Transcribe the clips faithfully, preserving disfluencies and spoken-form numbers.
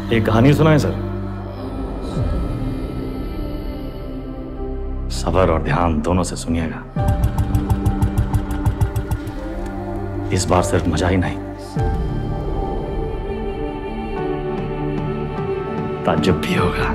एक कहानी सुनाए सर। सब्र और ध्यान दोनों से सुनिएगा। इस बार सिर्फ मजा ही नहीं, ताज्जुब भी होगा।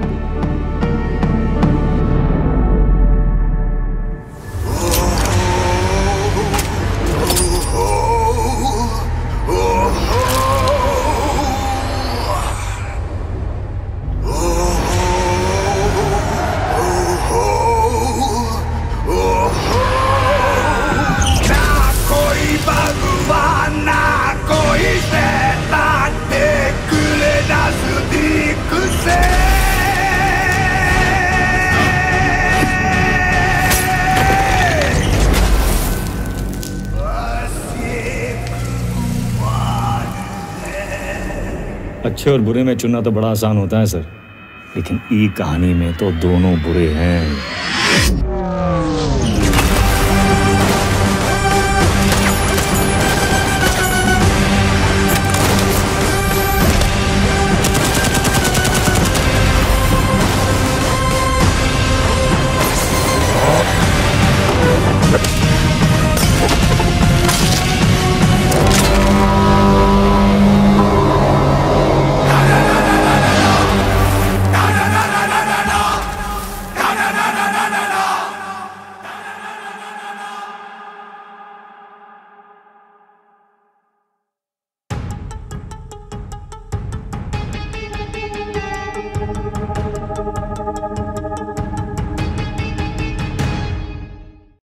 अच्छे और बुरे में चुनना तो बड़ा आसान होता है सर, लेकिन ई कहानी में तो दोनों बुरे हैं।